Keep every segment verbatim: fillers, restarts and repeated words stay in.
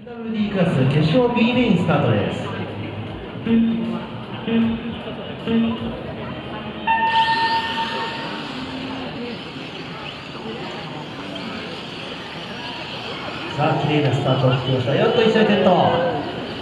エヌダブリューディー クラス決勝 B レーンスタートです。さあ、綺麗なスタートを切りました。よっと一緒にテント。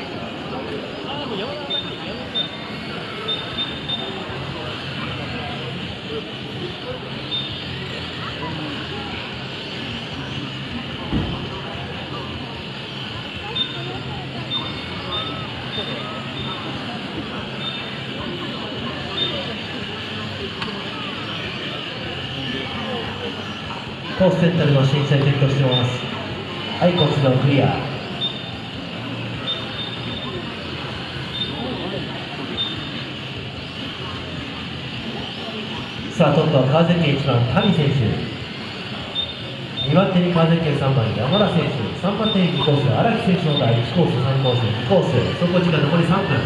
コースセンタルの審査に転倒しています。はい、コースのクリア。さあ、トップは川崎県いちばん谷選手、にばん手に川崎県さんばん山田選手、さんばん手ににコース荒木選手のだいいちコース、さんコース、にコース、走行時間残りさんぷん。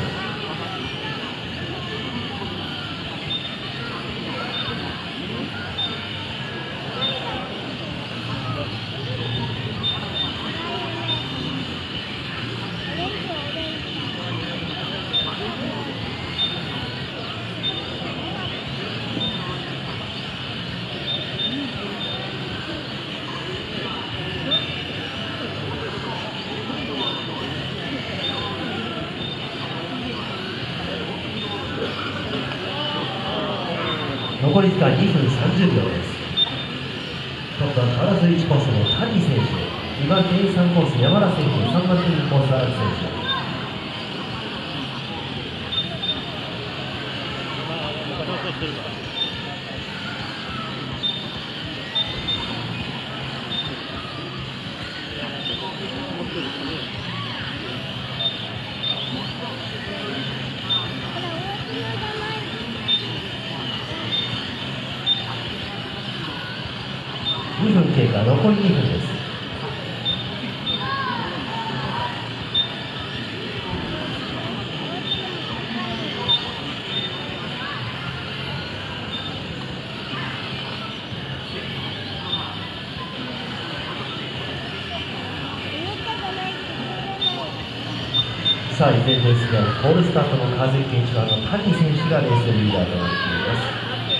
残り時間にふんさんじゅうびょうです。トップは川原いちコースの谷選手、にばん手にさんコース山田選手、さんばん手ににコース荒木選手。にふん経過、残りにふんです。さあ、依然ですが、ポールスタートの川崎県いちばんの谷選手がレースリーダーとなっています。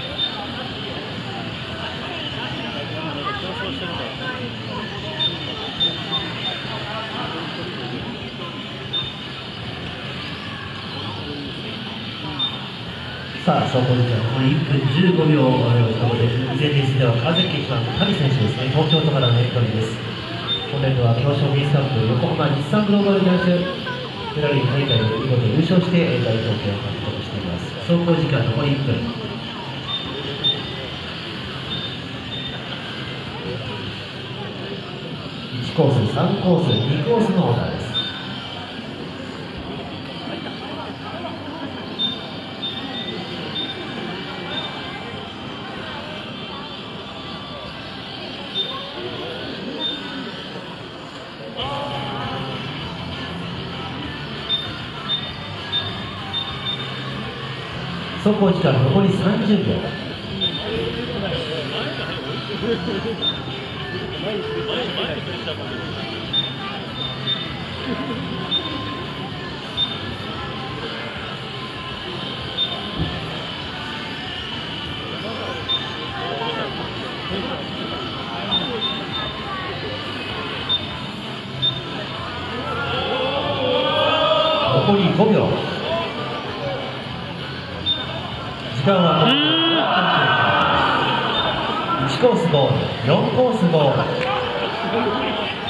さあ、走行時間残りいっぷんじゅうごびょうをということで、依然レースでは川崎県いちばんの谷選手ですね、東京都からのエントリーです。今年度は表彰ミニスタンプ横浜日産グローバル男子フェラリー大会で見事優勝して代表権を獲得しています。走行時間残りいっぷん。いちコース、さんコース、にコースのオーダーです。走行時間残りさんじゅうびょう。残りごびょう。時間はいちコースゴール、よんコースゴール。